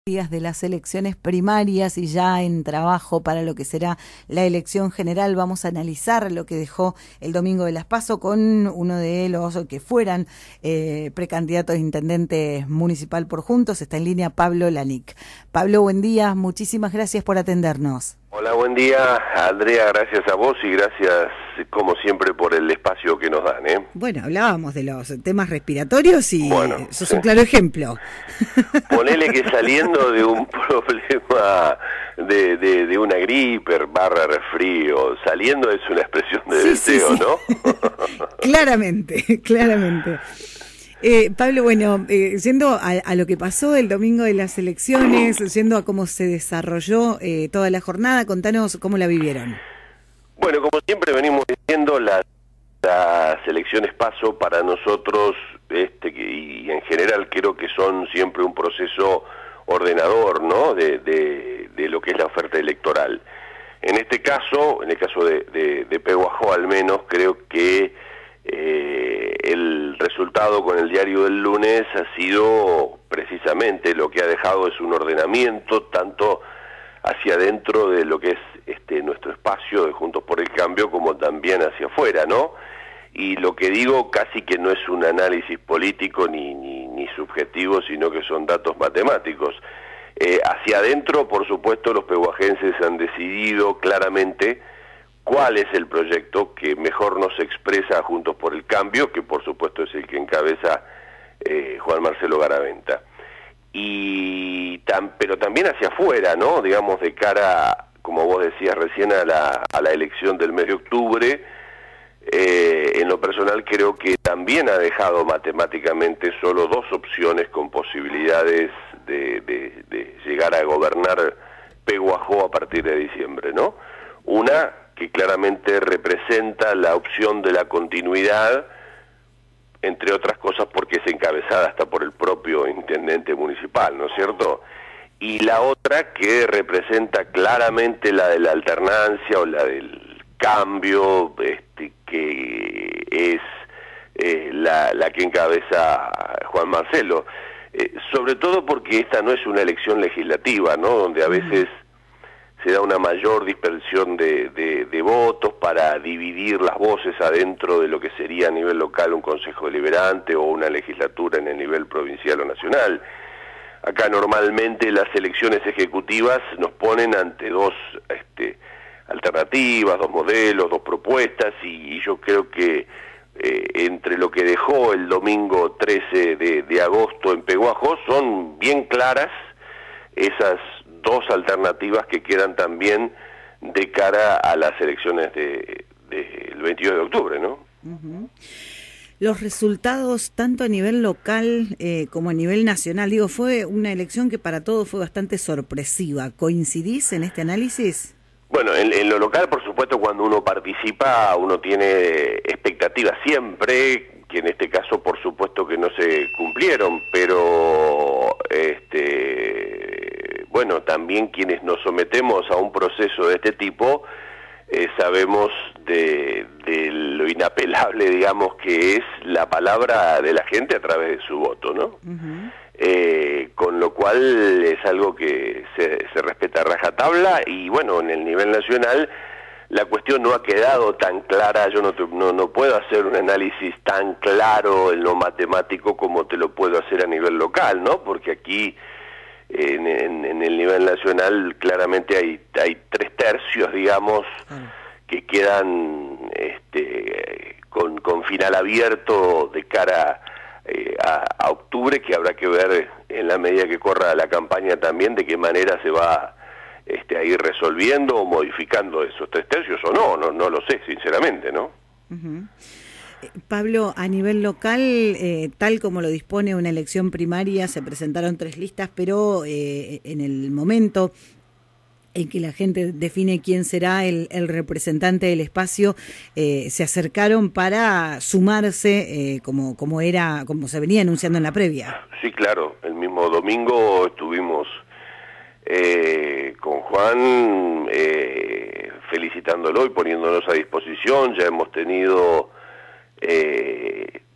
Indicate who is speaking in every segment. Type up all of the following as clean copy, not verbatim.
Speaker 1: días de las elecciones primarias y ya en trabajo para lo que será la elección general. Vamos a analizar lo que dejó el domingo de las PASO con uno de los que fueran precandidatos a intendente municipal por Juntos. Está en línea Pablo Lanic. Pablo, buen día, muchísimas gracias por atendernos.
Speaker 2: Hola, buen día, Andrea, gracias a vos y gracias, como siempre, por el espacio que nos dan, ¿eh?
Speaker 1: Bueno, hablábamos de los temas respiratorios y
Speaker 2: bueno,
Speaker 1: sos un claro ejemplo.
Speaker 2: Ponele que saliendo de un problema de una gripe, /resfrío, saliendo es una expresión de deseo, sí. ¿No?
Speaker 1: Claramente, claramente. Pablo, bueno, yendo a lo que pasó el domingo de las elecciones, yendo a cómo se desarrolló toda la jornada, contanos cómo la vivieron.
Speaker 2: Bueno, como siempre venimos diciendo, las elecciones PASO para nosotros, y en general creo que son siempre un proceso ordenador, ¿no?, de lo que es la oferta electoral. En este caso, en el caso de Peguajó al menos, creo que el resultado con el diario del lunes ha sido precisamente lo que ha dejado es un ordenamiento tanto hacia adentro de lo que es nuestro espacio de Juntos por el Cambio como también hacia afuera, ¿no? Y lo que digo casi que no es un análisis político ni subjetivo, sino que son datos matemáticos. Hacia adentro, por supuesto, los peguajenses han decidido claramente cuál es el proyecto que mejor nos expresa Juntos por el Cambio, que por supuesto es el que encabeza Juan Marcelo Garaventa. Pero también hacia afuera, ¿no? Digamos, de cara, como vos decías recién, a la elección del mes de octubre. En lo personal creo que también ha dejado matemáticamente solo dos opciones con posibilidades de llegar a gobernar Peguajó a partir de diciembre, ¿no? Una que claramente representa la opción de la continuidad, entre otras cosas porque es encabezada hasta por el propio intendente municipal, ¿no es cierto? Y la otra que representa claramente la de la alternancia o la del cambio, que es la que encabeza Juan Marcelo. Sobre todo porque esta no es una elección legislativa, ¿no?, donde a veces se da una mayor dispersión de votos para dividir las voces adentro de lo que sería a nivel local un consejo deliberante o una legislatura en el nivel provincial o nacional. Acá normalmente las elecciones ejecutivas nos ponen ante dos alternativas, dos modelos, dos propuestas, y yo creo que entre lo que dejó el domingo 13 de agosto en Peguajó son bien claras esas dos alternativas que quedan también de cara a las elecciones del 22 de octubre, ¿no?
Speaker 1: Uh-huh. Los resultados, tanto a nivel local como a nivel nacional, digo, fue una elección que para todos fue bastante sorpresiva. ¿Coincidís en este análisis?
Speaker 2: Bueno, en lo local, por supuesto, cuando uno participa, uno tiene expectativas siempre, que en este caso, por supuesto, que no se cumplieron, pero bueno, también quienes nos sometemos a un proceso de este tipo sabemos de lo inapelable, digamos, que es la palabra de la gente a través de su voto, ¿no? Uh-huh. Con lo cual es algo que se respeta a rajatabla y bueno, en el nivel nacional la cuestión no ha quedado tan clara. Yo no puedo hacer un análisis tan claro en lo matemático como te lo puedo hacer a nivel local, ¿no? Porque aquí en el nivel nacional claramente hay 3/3, digamos, que quedan con final abierto de cara a octubre, que habrá que ver en la medida que corra la campaña también de qué manera se va a ir resolviendo o modificando esos 3/3 o no lo sé, sinceramente, ¿no?
Speaker 1: Uh-huh. Pablo, a nivel local, tal como lo dispone una elección primaria, se presentaron 3 listas, pero en el momento en que la gente define quién será el representante del espacio, se acercaron para sumarse como se venía anunciando en la previa.
Speaker 2: Sí, claro, el mismo domingo estuvimos con Juan felicitándolo y poniéndonos a disposición. Ya hemos tenido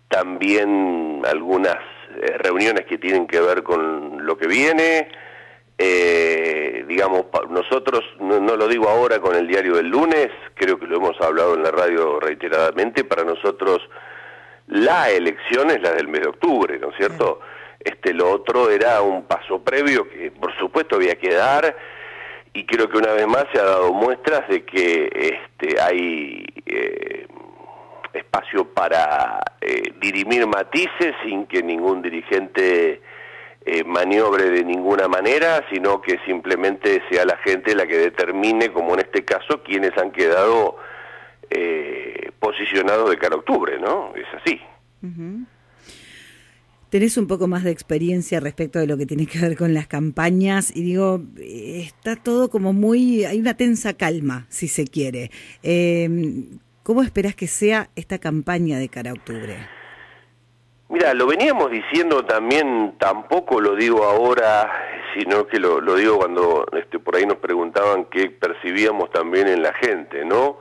Speaker 2: también algunas reuniones que tienen que ver con lo que viene. digamos, nosotros, no lo digo ahora con el diario del lunes, creo que lo hemos hablado en la radio reiteradamente, para nosotros la elección es la del mes de octubre, ¿no es cierto? Lo otro era un paso previo que por supuesto había que dar, y creo que una vez más se ha dado muestras de que hay espacio para dirimir matices sin que ningún dirigente maniobre de ninguna manera, sino que simplemente sea la gente la que determine, como en este caso, quiénes han quedado posicionados de cara a octubre, ¿no? Es así.
Speaker 1: Uh-huh. Tenés un poco más de experiencia respecto de lo que tiene que ver con las campañas, y digo, está todo como hay una tensa calma, si se quiere. ¿Cómo esperás que sea esta campaña de cara a octubre?
Speaker 2: Mira, lo veníamos diciendo también, tampoco lo digo ahora, sino que lo digo cuando por ahí nos preguntaban qué percibíamos también en la gente, ¿no?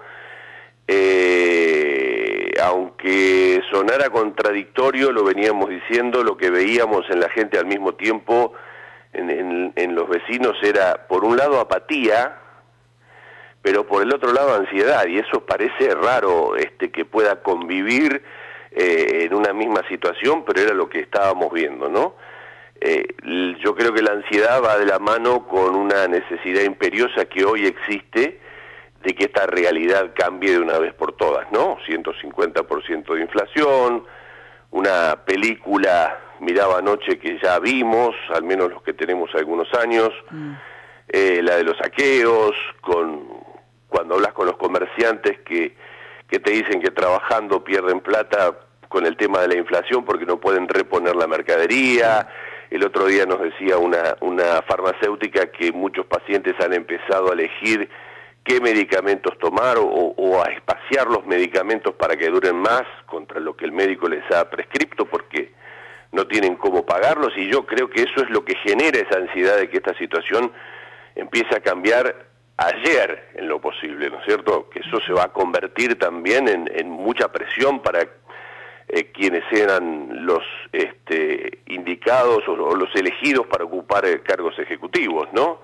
Speaker 2: Aunque sonara contradictorio, lo veníamos diciendo, lo que veíamos en la gente al mismo tiempo, en los vecinos, era por un lado apatía, pero por el otro lado ansiedad, y eso parece raro que pueda convivir en una misma situación, pero era lo que estábamos viendo, ¿no? Yo creo que la ansiedad va de la mano con una necesidad imperiosa que hoy existe de que esta realidad cambie de una vez por todas, ¿no? 150% de inflación, una película, miraba anoche, que ya vimos, al menos los que tenemos algunos años, la de los saqueos, cuando hablas con los comerciantes que te dicen que trabajando pierden plata con el tema de la inflación porque no pueden reponer la mercadería. El otro día nos decía una farmacéutica que muchos pacientes han empezado a elegir qué medicamentos tomar o a espaciar los medicamentos para que duren más contra lo que el médico les ha prescripto porque no tienen cómo pagarlos, y yo creo que eso es lo que genera esa ansiedad de que esta situación empiece a cambiar ayer en lo posible, ¿no es cierto? Que eso se va a convertir también en mucha presión para quienes eran los indicados o los elegidos para ocupar cargos ejecutivos, ¿no?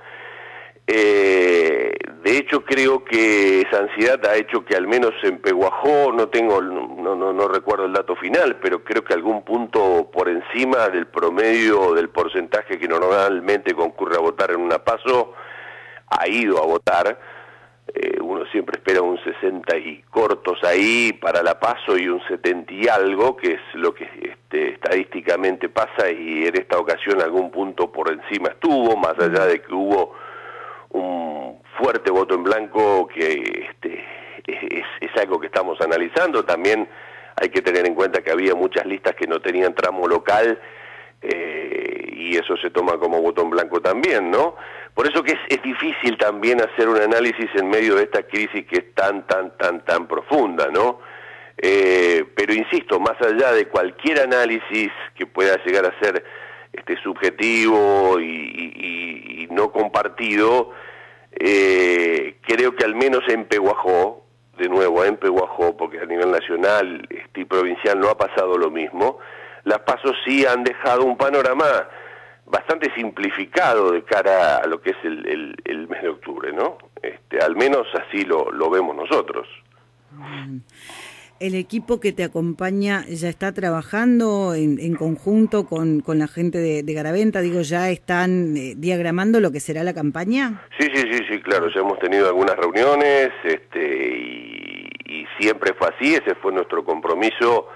Speaker 2: De hecho, creo que esa ansiedad ha hecho que al menos en Pehuajó, no recuerdo el dato final, pero creo que algún punto por encima del promedio del porcentaje que normalmente concurre a votar en una PASO, ha ido a votar. Uno siempre espera un 60 y cortos ahí para la PASO y un 70 y algo, que es lo que estadísticamente pasa, y en esta ocasión algún punto por encima estuvo, más allá de que hubo un fuerte voto en blanco, que es algo que estamos analizando. También hay que tener en cuenta que había muchas listas que no tenían tramo local, y eso se toma como voto en blanco también, ¿no? Por eso que es difícil también hacer un análisis en medio de esta crisis que es tan profunda, ¿no? Pero insisto, más allá de cualquier análisis que pueda llegar a ser subjetivo y no compartido, creo que al menos en Pehuajó, de nuevo en Pehuajó, porque a nivel nacional y provincial no ha pasado lo mismo, las PASO sí han dejado un panorama bastante simplificado de cara a lo que es el mes de octubre, ¿no? Al menos así lo vemos nosotros.
Speaker 1: ¿El equipo que te acompaña ya está trabajando en conjunto con la gente de Garaventa? Digo, ¿ya están diagramando lo que será la campaña?
Speaker 2: Sí, claro, ya hemos tenido algunas reuniones, y siempre fue así, ese fue nuestro compromiso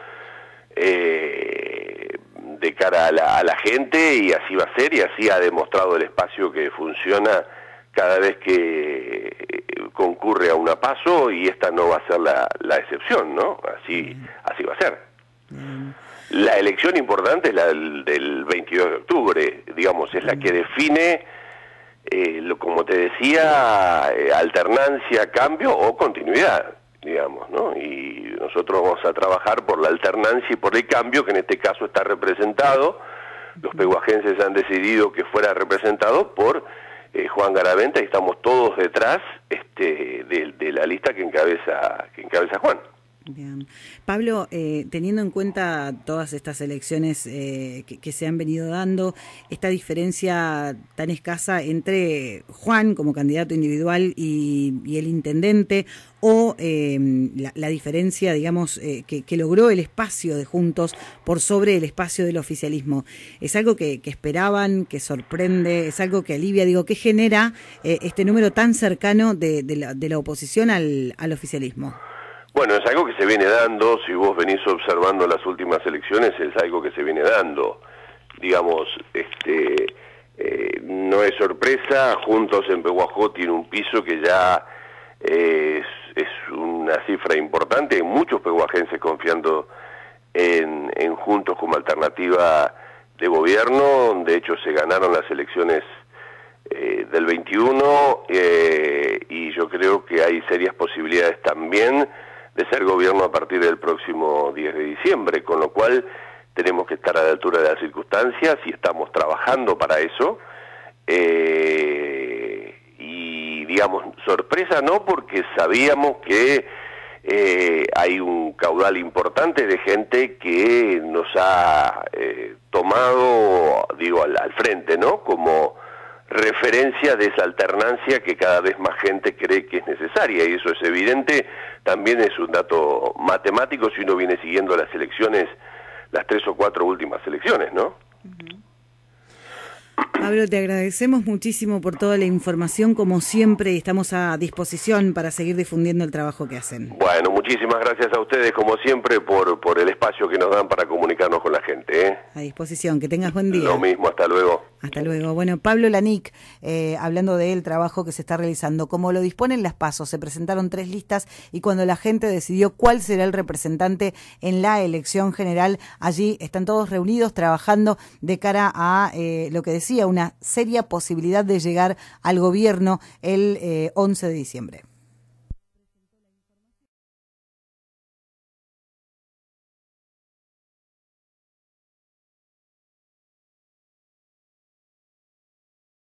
Speaker 2: de cara a la gente, y así va a ser, y así ha demostrado el espacio que funciona cada vez que concurre a una PASO, y esta no va a ser la excepción, ¿no? Así va a ser. La elección importante es la del 22 de octubre, digamos, es la que define, como te decía, alternancia, cambio o continuidad, digamos, ¿no? Y nosotros vamos a trabajar por la alternancia y por el cambio, que en este caso está representado. Los pehuajenses han decidido que fuera representado por Juan Garaventa, y estamos todos detrás de la lista que encabeza Juan.
Speaker 1: Bien. Pablo, teniendo en cuenta todas estas elecciones que se han venido dando, esta diferencia tan escasa entre Juan como candidato individual y el intendente, o la diferencia, digamos, que logró el espacio de Juntos por sobre el espacio del oficialismo, ¿es algo que esperaban, que sorprende, es algo que alivia, digo, que genera este número tan cercano de la oposición al oficialismo?
Speaker 2: Bueno, es algo que se viene dando, si vos venís observando las últimas elecciones, es algo que se viene dando. Digamos, no es sorpresa, Juntos en Pehuajó tiene un piso que ya es una cifra importante, hay muchos pehuajenses confiando en Juntos como alternativa de gobierno, de hecho se ganaron las elecciones del 21 y yo creo que hay serias posibilidades también de ser gobierno a partir del próximo 10 de diciembre, con lo cual tenemos que estar a la altura de las circunstancias y estamos trabajando para eso. Y digamos, sorpresa no, porque sabíamos que hay un caudal importante de gente que nos ha tomado, digo, al frente, ¿no? Como referencia de esa alternancia que cada vez más gente cree que es necesaria, y eso es evidente, también es un dato matemático si uno viene siguiendo las elecciones, las 3 o 4 últimas elecciones, ¿no?
Speaker 1: Pablo, te agradecemos muchísimo por toda la información, como siempre, y estamos a disposición para seguir difundiendo el trabajo que hacen.
Speaker 2: Bueno, muchísimas gracias a ustedes, como siempre, por el espacio que nos dan para comunicarnos con la gente, ¿eh?
Speaker 1: A disposición, que tengas buen día.
Speaker 2: Lo mismo, hasta luego.
Speaker 1: Hasta luego. Bueno, Pablo Lanic, hablando del trabajo que se está realizando. Como lo disponen las PASO, se presentaron 3 listas y cuando la gente decidió cuál será el representante en la elección general, allí están todos reunidos trabajando de cara a lo que decía, una seria posibilidad de llegar al gobierno el 11 de diciembre.